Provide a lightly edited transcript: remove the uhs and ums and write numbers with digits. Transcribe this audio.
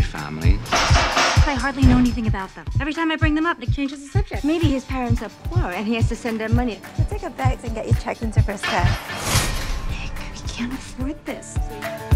family. I hardly know anything about them. Every time I bring them up, Nick changes the subject. Maybe his parents are poor and he has to send them money. We'll take a bags and get you checked into first class. Nick, we can't afford this.